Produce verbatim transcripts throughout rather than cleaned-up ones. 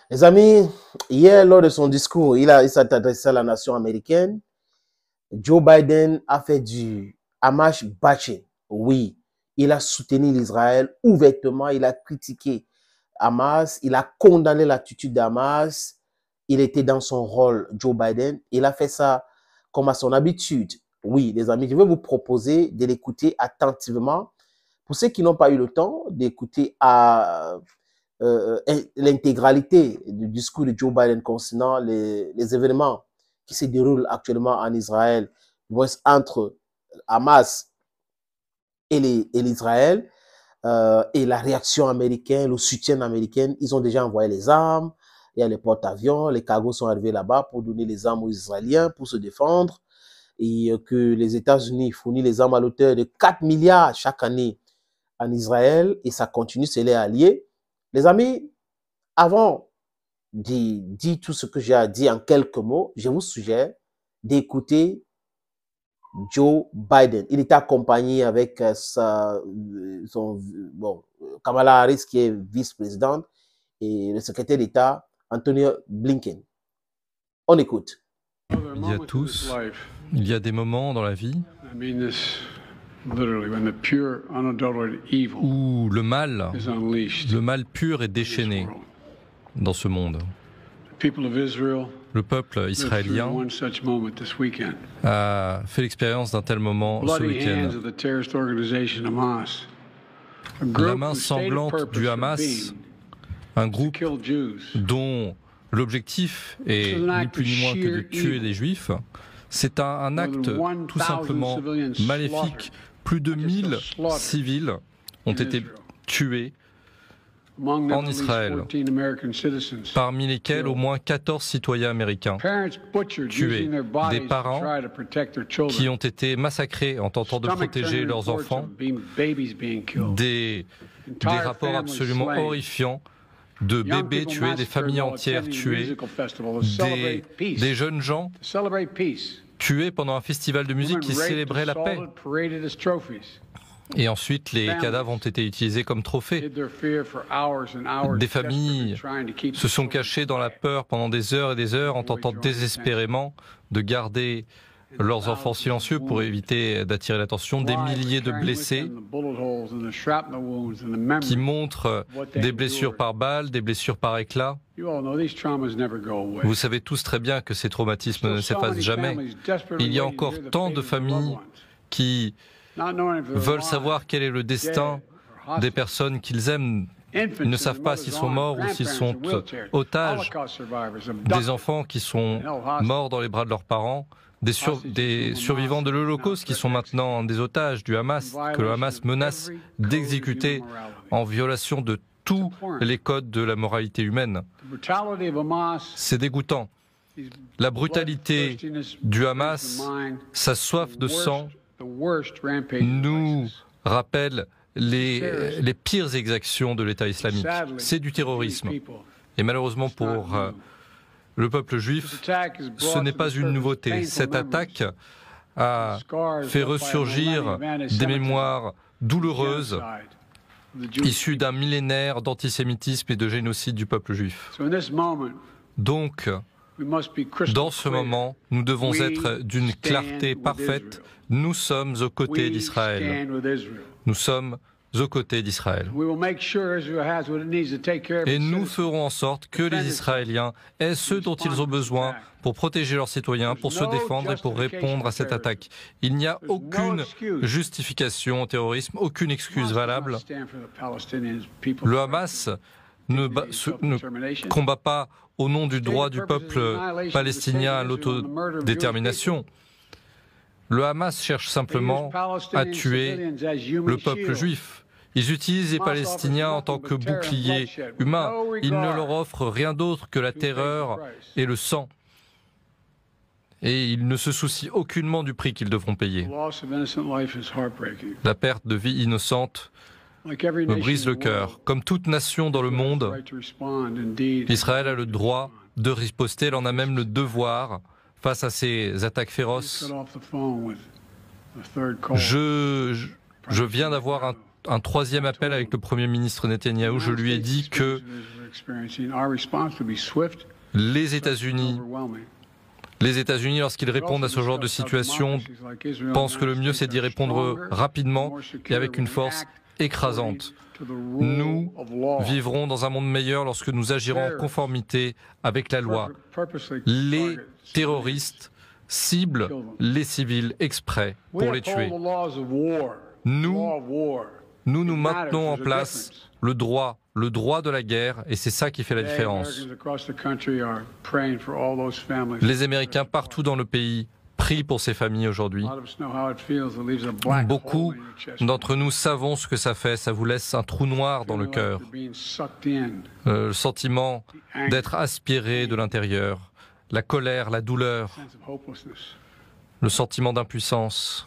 Les amis, hier, lors de son discours, il, a, il s'est adressé à la nation américaine. Joe Biden a fait du Hamas bashing. Oui, il a soutenu l'Israël ouvertement, il a critiqué Hamas, il a condamné l'attitude d'Hamas. Il était dans son rôle, Joe Biden. Il a fait ça comme à son habitude. Oui, les amis, je vais vous proposer de l'écouter attentivement. Pour ceux qui n'ont pas eu le temps d'écouter à euh, l'intégralité du discours de Joe Biden concernant les, les événements qui se déroulent actuellement en Israël, entre Hamas et l'Israël, euh, et la réaction américaine, le soutien américain. Ils ont déjà envoyé les armes, il y a les porte-avions, les cargos sont arrivés là-bas pour donner les armes aux Israéliens pour se défendre, et que les États-Unis fournissent les armes à l'auteur de quatre milliards chaque année en Israël, et ça continue, c'est les alliés. Les amis, avant de dire tout ce que j'ai à dire en quelques mots, je vous suggère d'écouter Joe Biden. Il était accompagné avec sa, son, bon, Kamala Harris, qui est vice-présidente, et le secrétaire d'État, Anthony Blinken. On écoute. Il y a tous, il y a des moments dans la vie où le mal, le mal pur est déchaîné dans ce monde. Le peuple israélien a fait l'expérience d'un tel moment ce week-end. La main sanglante du Hamas, un groupe dont l'objectif est ni plus ni moins que de tuer les Juifs, c'est un, un acte tout simplement maléfique. Plus de mille civils ont été tués en Israël, parmi lesquels au moins quatorze citoyens américains tués, des parents qui ont été massacrés en tentant de protéger leurs enfants, des, des rapports absolument horrifiants de bébés tués, des familles entières tuées, des, des jeunes gens tués pendant un festival de musique qui célébrait la paix. Et ensuite, les cadavres ont été utilisés comme trophées. Des familles se sont cachées dans la peur pendant des heures et des heures en tentant désespérément de garder leurs enfants silencieux pour éviter d'attirer l'attention. Des milliers de blessés qui montrent des blessures par balles, des blessures par éclat. Vous savez tous très bien que ces traumatismes ne s'effacent jamais. Il y a encore tant de familles qui veulent savoir quel est le destin des personnes qu'ils aiment. Ils ne savent pas s'ils sont morts ou s'ils sont otages. Des enfants qui sont morts dans les bras de leurs parents. Des, sur, des survivants de l'Holocauste qui sont maintenant des otages du Hamas, que le Hamas menace d'exécuter en violation de tous les codes de la moralité humaine. C'est dégoûtant. La brutalité du Hamas, sa soif de sang, nous rappelle les, les pires exactions de l'État islamique. C'est du terrorisme. Et malheureusement pour euh, le peuple juif, ce n'est pas une nouveauté. Cette attaque a fait ressurgir des mémoires douloureuses issues d'un millénaire d'antisémitisme et de génocide du peuple juif. Donc, dans ce moment, nous devons être d'une clarté parfaite. Nous sommes aux côtés d'Israël. Nous sommes aux côtés d'Israël. Et nous ferons en sorte que les Israéliens aient ce dont ils ont besoin pour protéger leurs citoyens, pour se défendre et pour répondre à cette attaque. Il n'y a aucune justification au terrorisme, aucune excuse valable. Le Hamas ne, se, ne combat pas au nom du droit du peuple palestinien à l'autodétermination. Le Hamas cherche simplement à tuer le peuple juif. Ils utilisent les Palestiniens en tant que bouclier humain. Ils ne leur offrent rien d'autre que la terreur et le sang. Et ils ne se soucient aucunement du prix qu'ils devront payer. La perte de vie innocente me brise le cœur. Comme toute nation dans le monde, Israël a le droit de riposter, elle en a même le devoir face à ces attaques féroces. Je, je viens d'avoir un, un troisième appel avec le Premier ministre Netanyahou. Je lui ai dit que Les États-Unis, les États-Unis, lorsqu'ils répondent à ce genre de situation, pensent que le mieux c'est d'y répondre rapidement et avec une force écrasante. Nous vivrons dans un monde meilleur lorsque nous agirons en conformité avec la loi. Les terroristes ciblent les civils exprès pour les tuer. Nous, nous nous maintenons en place le droit, le droit de la guerre, et c'est ça qui fait la différence. Les Américains partout dans le pays prient pour ces familles aujourd'hui. Beaucoup d'entre nous savons ce que ça fait, ça vous laisse un trou noir dans le cœur. Euh, le sentiment d'être aspiré de l'intérieur, la colère, la douleur, le sentiment d'impuissance.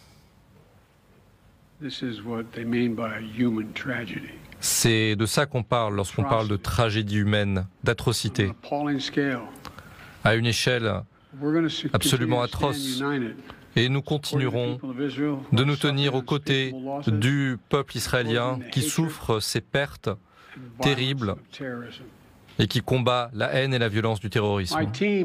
C'est de ça qu'on parle lorsqu'on parle de tragédie humaine, d'atrocité, à une échelle absolument atroce. Et nous continuerons de nous tenir aux côtés du peuple israélien qui souffre ces pertes terribles et qui combat la haine et la violence du terrorisme.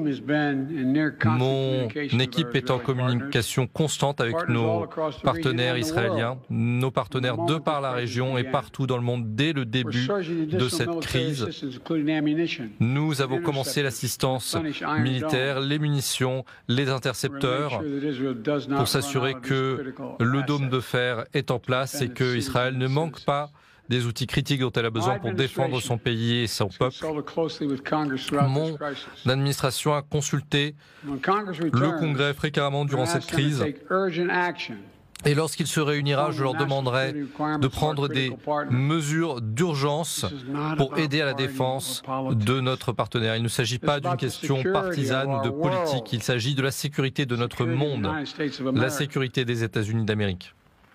Mon équipe est en communication constante avec nos partenaires israéliens, nos partenaires de par la région et partout dans le monde dès le début de cette crise. Nous avons commencé l'assistance militaire, les munitions, les intercepteurs pour s'assurer que le dôme de fer est en place et que Israël ne manque pas des outils critiques dont elle a besoin pour défendre son pays et son peuple. Mon administration a consulté le Congrès fréquemment durant cette crise. Et lorsqu'il se réunira, je leur demanderai de prendre des mesures d'urgence pour aider à la défense de notre partenaire. Il ne s'agit pas d'une question partisane ou de politique, il s'agit de la sécurité de notre monde, la sécurité des États-Unis d'Amérique.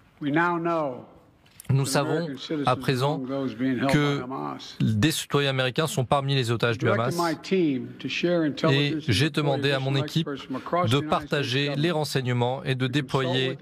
Nous savons à présent que des citoyens américains sont parmi les otages du Hamas et j'ai demandé à mon équipe de partager les renseignements et de déployer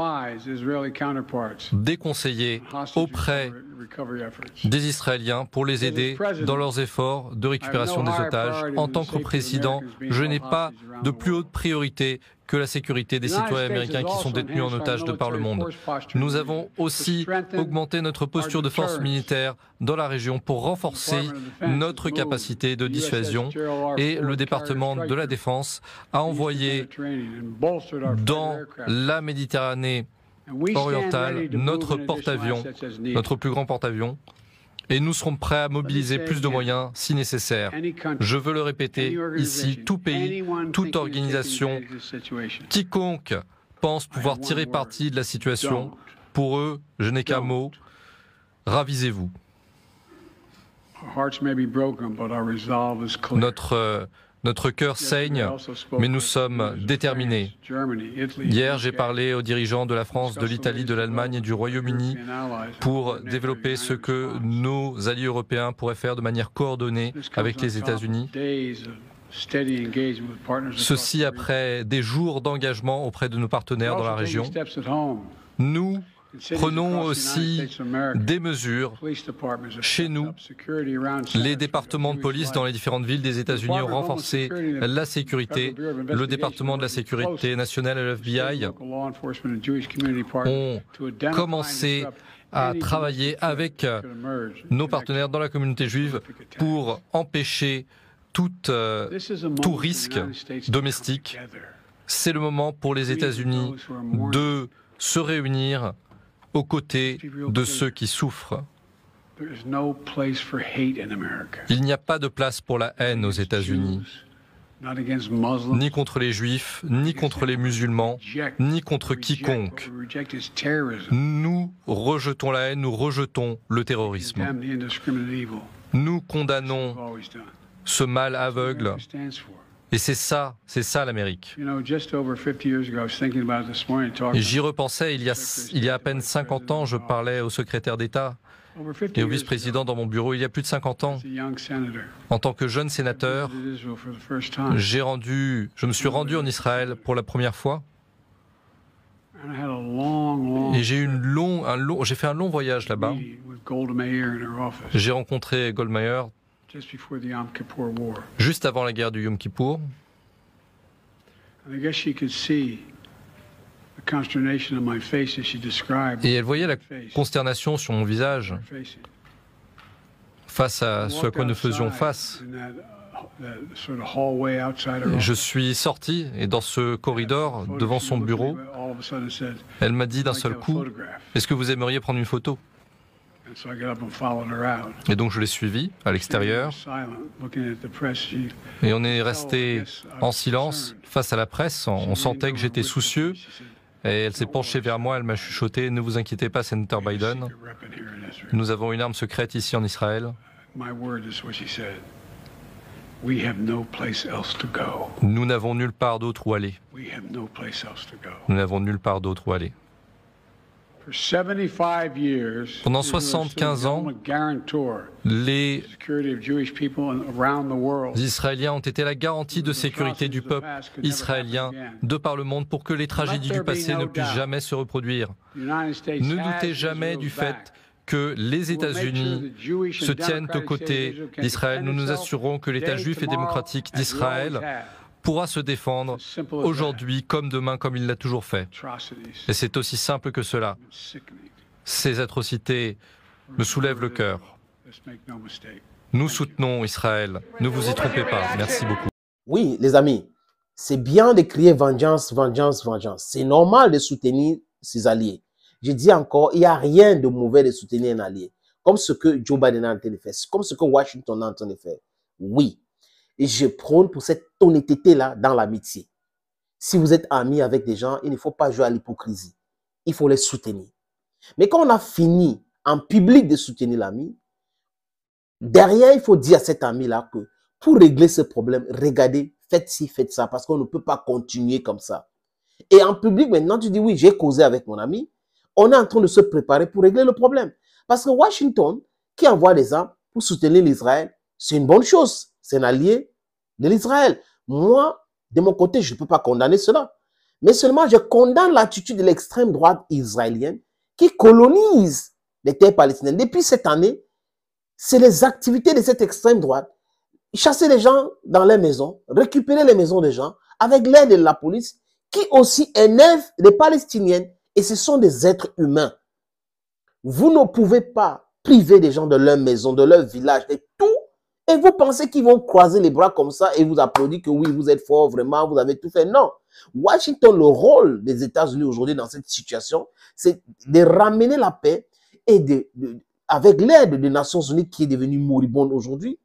des conseillers auprès des Israéliens pour les aider dans leurs efforts de récupération des otages. En tant que président, je n'ai pas de plus haute priorité que la sécurité des citoyens américains qui sont détenus en otage de par le monde. Nous avons aussi augmenté notre posture de force militaire dans la région pour renforcer notre capacité de dissuasion et le département de la Défense a envoyé dans la Méditerranée orientale notre porte-avions, notre plus grand porte-avions, et nous serons prêts à mobiliser plus de moyens si nécessaire. Je veux le répéter ici, tout pays, toute organisation, quiconque pense pouvoir tirer parti de la situation, pour eux, je n'ai qu'un mot, ravisez-vous. Notre, euh, notre cœur saigne, mais nous sommes déterminés. Hier, j'ai parlé aux dirigeants de la France, de l'Italie, de l'Allemagne et du Royaume-Uni pour développer ce que nos alliés européens pourraient faire de manière coordonnée avec les États-Unis. Ceci après des jours d'engagement auprès de nos partenaires dans la région. Nous prenons aussi des mesures chez nous. Les départements de police dans les différentes villes des États-Unis ont renforcé la sécurité. Le département de la sécurité nationale et le F B I ont commencé à travailler avec nos partenaires dans la communauté juive pour empêcher tout, euh, tout risque domestique. C'est le moment pour les États-Unis de se réunir aux côtés de ceux qui souffrent. Il n'y a pas de place pour la haine aux États-Unis, ni contre les Juifs, ni contre les musulmans, ni contre quiconque. Nous rejetons la haine, nous rejetons le terrorisme. Nous condamnons ce mal aveugle. Et c'est ça, c'est ça l'Amérique. Et j'y repensais, il y, a, il y a à peine cinquante ans, je parlais au secrétaire d'État et au vice-président dans mon bureau, il y a plus de cinquante ans. En tant que jeune sénateur, j'ai rendu, je me suis rendu en Israël pour la première fois. Et j'ai eu une long, un long, j'ai fait un long voyage là-bas. J'ai rencontré Goldmeier juste avant la guerre du Yom Kippour. Et elle voyait la consternation sur mon visage face à ce à quoi nous faisions face. Je suis sorti et dans ce corridor, devant son bureau, elle m'a dit d'un seul coup, « Est-ce que vous aimeriez prendre une photo ?» Et donc je l'ai suivie à l'extérieur et on est resté en silence face à la presse. On sentait que j'étais soucieux et elle s'est penchée vers moi, elle m'a chuchoté « Ne vous inquiétez pas, sénateur Biden, nous avons une arme secrète ici en Israël. Nous n'avons nulle part d'autre où aller. Nous n'avons nulle part d'autre où aller. » Pendant soixante-quinze ans, les Israéliens ont été la garantie de sécurité du peuple israélien de par le monde pour que les tragédies du passé ne puissent jamais se reproduire. Ne doutez jamais du fait que les États-Unis se tiennent aux côtés d'Israël. Nous nous assurerons que l'État juif et démocratique d'Israël pourra se défendre aujourd'hui comme demain, comme il l'a toujours fait. Et c'est aussi simple que cela. Ces atrocités me soulèvent le cœur. Nous soutenons Israël. Ne vous y trompez pas. Merci beaucoup. Oui, les amis, c'est bien de crier vengeance, vengeance, vengeance. C'est normal de soutenir ses alliés. Je dis encore, il n'y a rien de mauvais de soutenir un allié. Comme ce que Joe Biden est en train de faire. Comme ce que Washington est en train de faire. Oui. Et je prône pour cette honnêteté-là dans l'amitié. Si vous êtes amis avec des gens, il ne faut pas jouer à l'hypocrisie. Il faut les soutenir. Mais quand on a fini en public de soutenir l'ami, derrière, il faut dire à cet ami-là que pour régler ce problème, regardez, faites ci, faites ça, parce qu'on ne peut pas continuer comme ça. Et en public, maintenant, tu dis, oui, j'ai causé avec mon ami. On est en train de se préparer pour régler le problème. Parce que Washington, qui envoie des armes pour soutenir l'Israël, c'est une bonne chose. C'est un allié de l'Israël. Moi, de mon côté, je ne peux pas condamner cela. Mais seulement, je condamne l'attitude de l'extrême droite israélienne qui colonise les terres palestiniennes. Depuis cette année, c'est les activités de cette extrême droite. Chasser les gens dans les maisons, récupérer les maisons des gens, avec l'aide de la police, qui aussi énerve les Palestiniennes. Et ce sont des êtres humains. Vous ne pouvez pas priver des gens de leur maison, de leur village, de tout. Et vous pensez qu'ils vont croiser les bras comme ça et vous applaudir que oui, vous êtes fort, vraiment, vous avez tout fait. Non. Washington, le rôle des États-Unis aujourd'hui dans cette situation, c'est de ramener la paix et de, de, avec l'aide des Nations Unies qui est devenue moribonde aujourd'hui,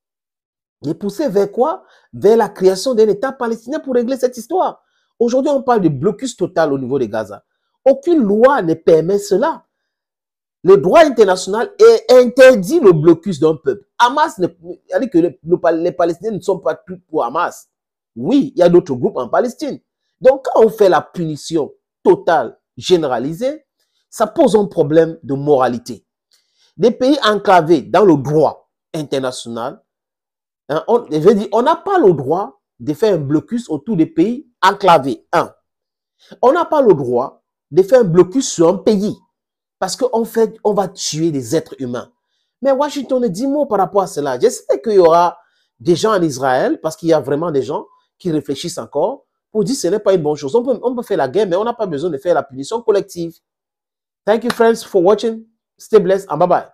de pousser vers quoi? Vers la création d'un État palestinien pour régler cette histoire. Aujourd'hui, on parle de blocus total au niveau de Gaza. Aucune loi ne permet cela. Le droit international interdit le blocus d'un peuple. Hamas, dit que les, les Palestiniens ne sont pas tous pour Hamas. Oui, il y a d'autres groupes en Palestine. Donc, quand on fait la punition totale, généralisée, ça pose un problème de moralité. Des pays enclavés dans le droit international, hein, on, je veux dire, on n'a pas le droit de faire un blocus autour des pays enclavés. Un. On n'a pas le droit de faire un blocus sur un pays. Parce qu'en fait, on va tuer des êtres humains. Mais Washington ne dit mot par rapport à cela. Je sais qu'il y aura des gens en Israël, parce qu'il y a vraiment des gens qui réfléchissent encore, pour dire que ce n'est pas une bonne chose. On peut, on peut faire la guerre, mais on n'a pas besoin de faire la punition collective. Thank you, friends, for watching. Stay blessed and bye-bye.